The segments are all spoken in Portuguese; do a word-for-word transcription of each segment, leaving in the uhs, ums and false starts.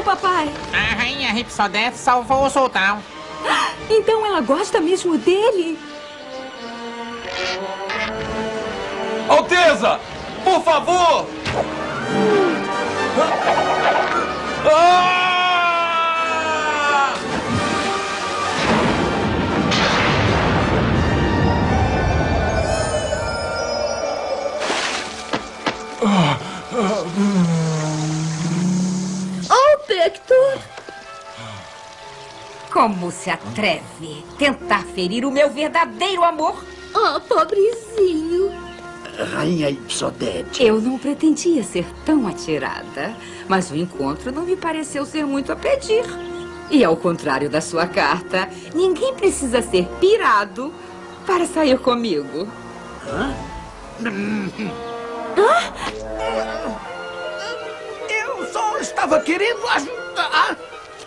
papai? A rainha Ripsodete salvou o sultão. Então ela gosta mesmo dele? Alteza! Por favor! Ah! Oh, Pector! Como se atreve tentar ferir o meu verdadeiro amor? Oh, pobrezinho. Rainha Ipsodete. Eu não pretendia ser tão atirada, mas o encontro não me pareceu ser muito a pedir. E ao contrário da sua carta, ninguém precisa ser pirado para sair comigo. Hã? Eu só estava querendo ajudar.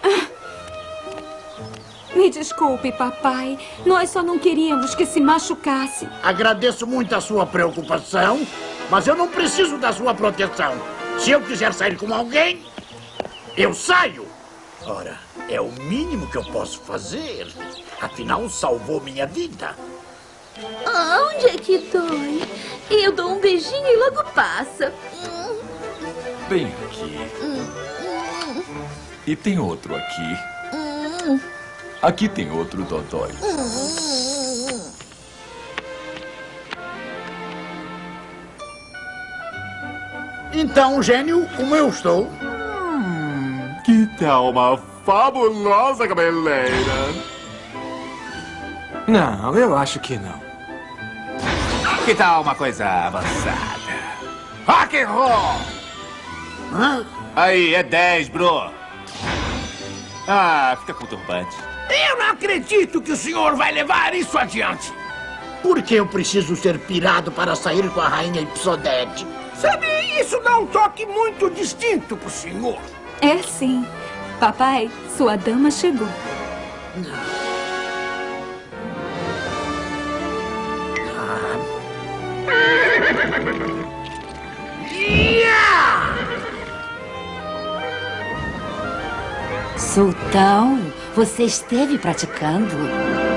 Me desculpe, papai. Nós só não queríamos que se machucasse. Agradeço muito a sua preocupação, mas eu não preciso da sua proteção. Se eu quiser sair com alguém, eu saio. Ora, é o mínimo que eu posso fazer. Afinal, salvou minha vida. Ah, onde é que dói? Eu dou um beijinho e logo passa. Bem aqui. E tem outro aqui. Aqui tem outro dodói. Então, gênio, como eu estou? Hum, que tal uma fabulosa cabeleira? Não, eu acho que não. Que tal uma coisa avançada? Rock and roll! Hã? Aí, é dez, bro. Ah, fica com o turbante. Eu não acredito que o senhor vai levar isso adiante. Por que eu preciso ser pirado para sair com a rainha Ipsodete? Sabe, isso dá um toque muito distinto pro senhor. É sim. Papai, sua dama chegou. Sultão, você esteve praticando?